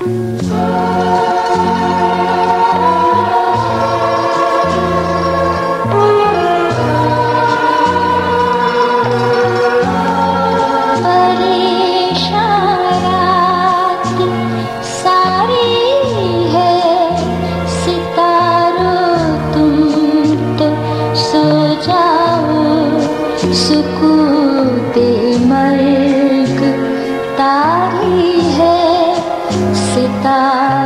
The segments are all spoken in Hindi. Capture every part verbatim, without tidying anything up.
सुकूते मर्ग तारी है सितारा।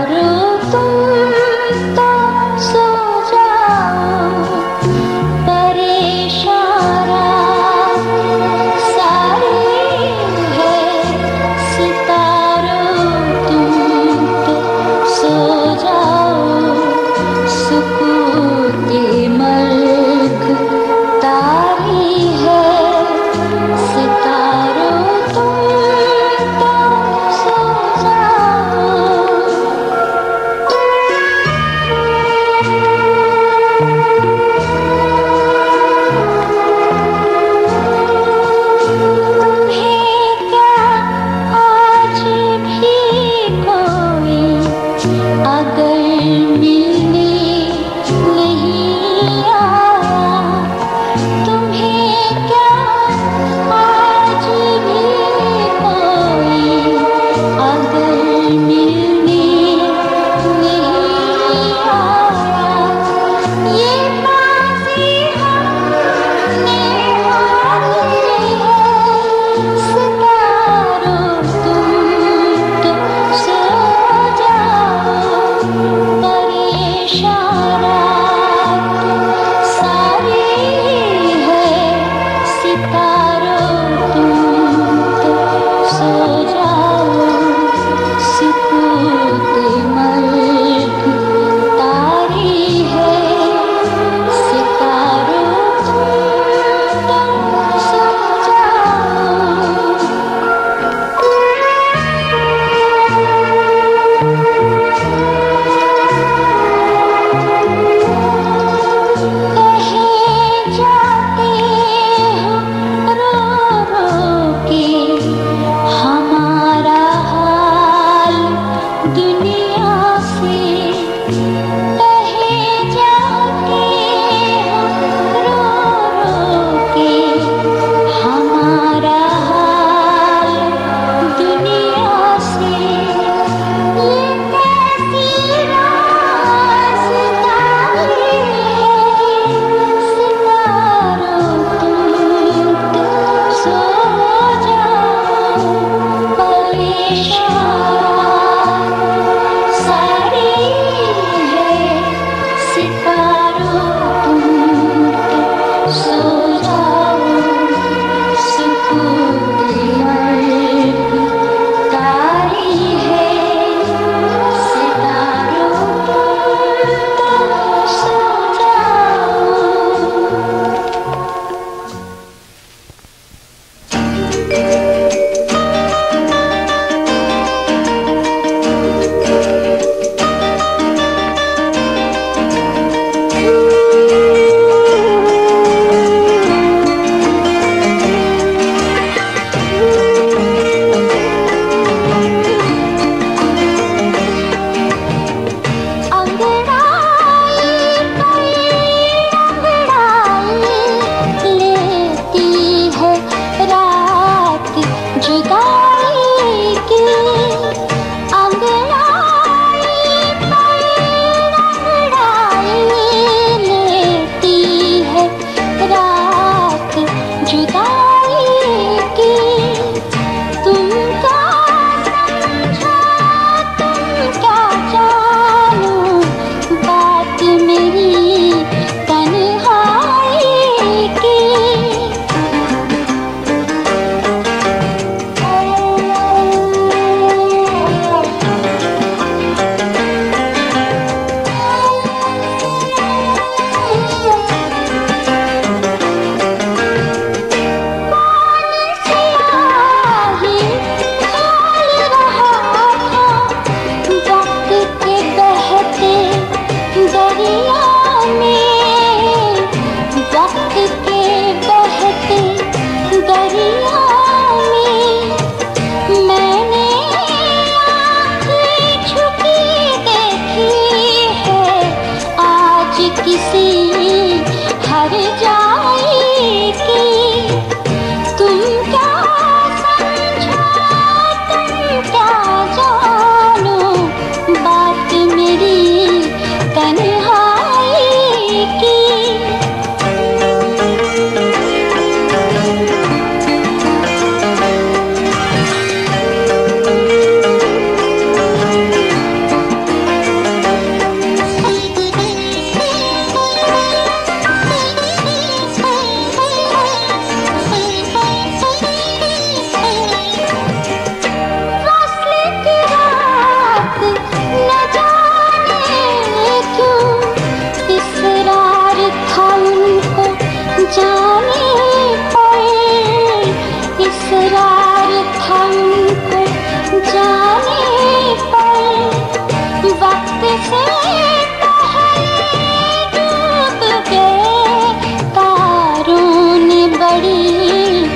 हमको जाने पर वक्त से पहले डूब गए तारों ने बड़ी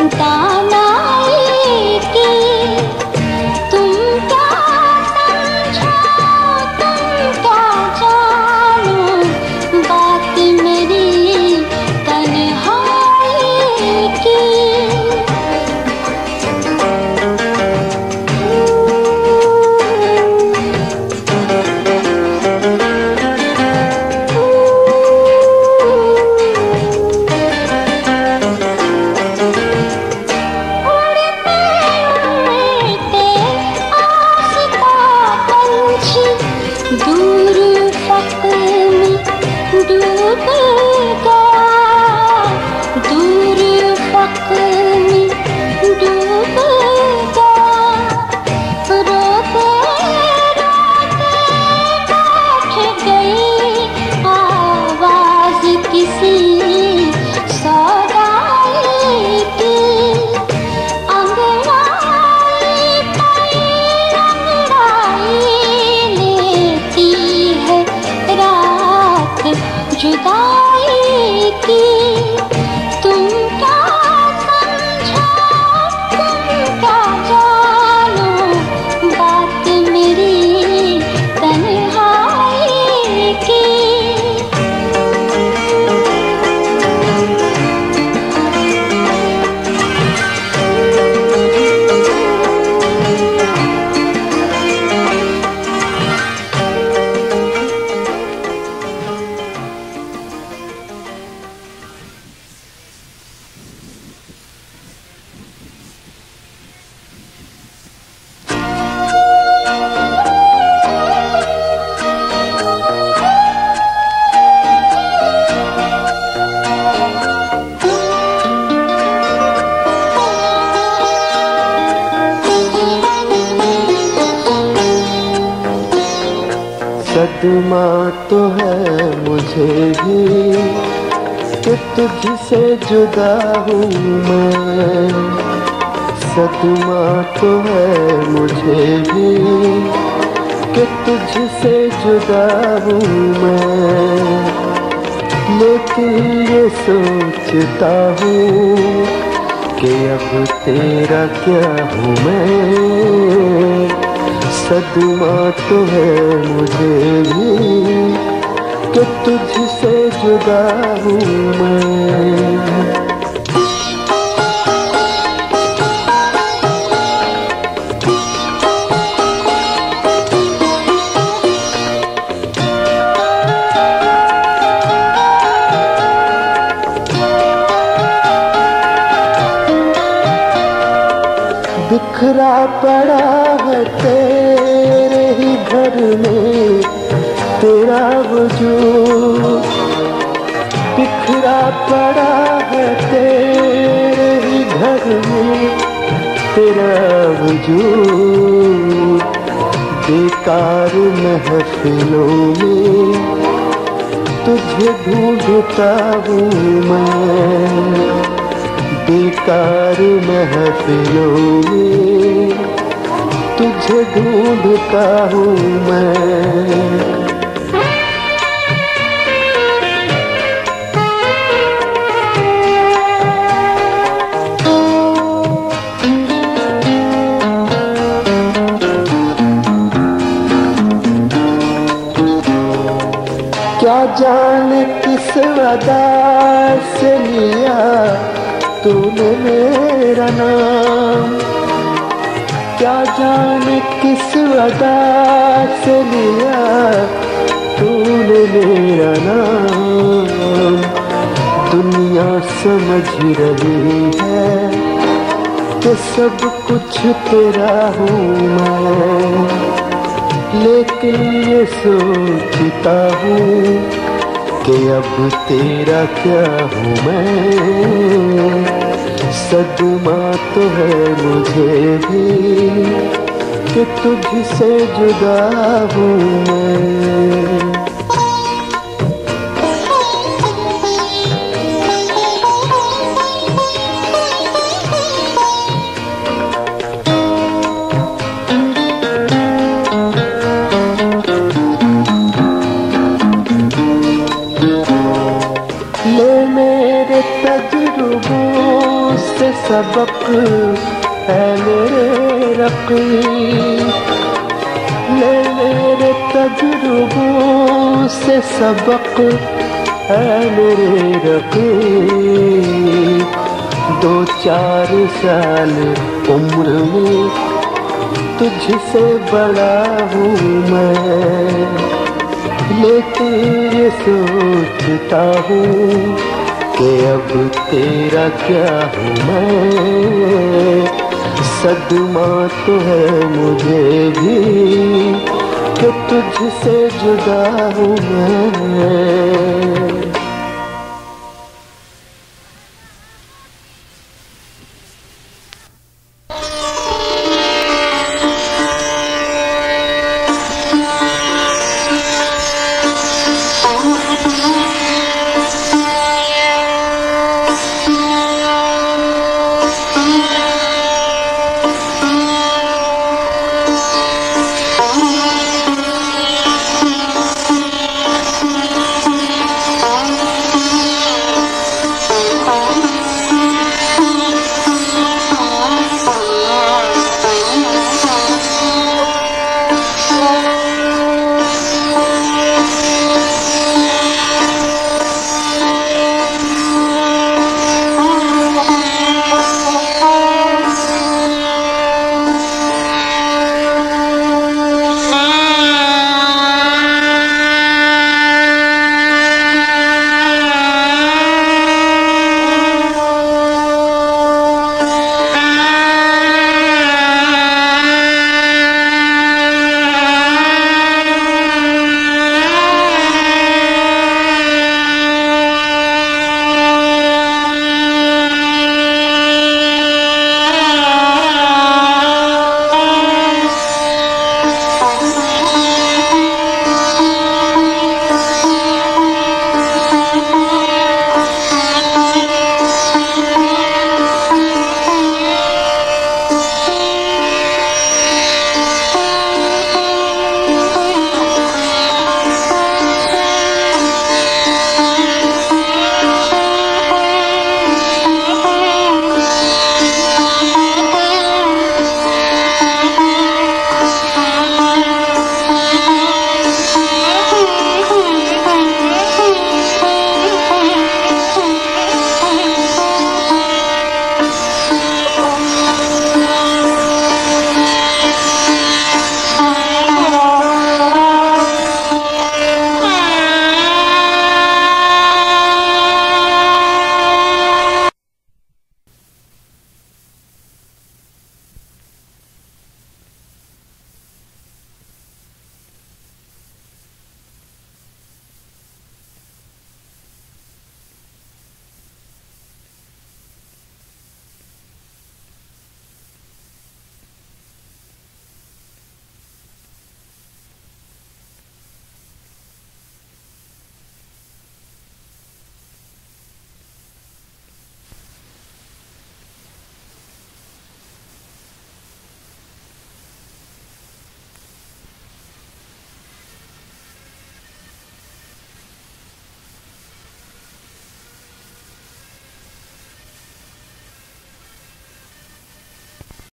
दानाई की। तुम क्या समझो तुम क्या जानो बात मेरी तन्हाई की। दूर फक में डूब गया, दूर फक में डूब गया। रोते रोते बैठ गई आवाज किसी सौदाई की। अंगड़ाई पर अंगड़ाई लेती है रात जुदाई की। तुम क्या समझो तुम क्या जानो बात मेरी तन्हाई की। सदमा तो है मुझे भी कि तुझसे जुदा हूँ मैं। सदमा तो है मुझे भी कि तुझसे जुदा हूँ मैं। लेकिन ये सोचता हूँ कि अब तेरा क्या हूँ मैं। सदमा तो है मुझे भी कि तुझसे जुदा हूँ मैं। बिखरा पड़ा है तेरे ही घर में तेरा वजूद। बिखरा पड़ा है तेरे ही घर में तेरा वजूद। बेकार महफिलों में तुझे ढूंढता हूँ मैं। बेकार महफिलों में तुझे ढूंढता हूँ मैं। क्या जाने किस अदा से लिया तूने मेरा नाम। क्या जाने किस अदा से लिया तूने मेरा नाम। दुनिया समझ रही है कि सब कुछ तेरा हूँ मैं। लेकिन ये सोचता हूँ कि अब तेरा क्या हूँ मैं। सदमा तो है मुझे भी कि तुझसे जुदा हूँ मैं। सबक है मेरे रकीब, ले मेरे तजुर्बों से सबक है मेरे रकीब। दो चार साल उम्र में तुझसे बड़ा हूँ मैं, लेकिन ये सोचता हूँ कि अब तेरा क्या हूँ मैं। सदमा तो है मुझे भी कि तुझसे जुदा हूँ मैं।